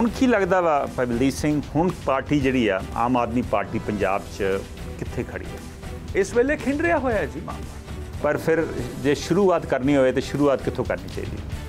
ਹੁਣ ਕੀ ਲੱਗਦਾ ਵਾ ਭਾਈ ਬਲਦੀਪ ਸਿੰਘ, ਹੁਣ ਪਾਰਟੀ ਜਿਹੜੀ ਆ ਆਮ ਆਦਮੀ ਪਾਰਟੀ ਪੰਜਾਬ 'ਚ ਕਿੱਥੇ ਖੜੀ ਹੈ? ਇਸ ਵੇਲੇ ਖਿੰਡਰਿਆ ਹੋਇਆ ਜੀ। ਪਰ ਫਿਰ ਜੇ ਸ਼ੁਰੂਆਤ ਕਰਨੀ ਹੋਵੇ ਤਾਂ ਸ਼ੁਰੂਆਤ ਕਿੱਥੋਂ ਕਰਨੀ ਚਾਹੀਦੀ?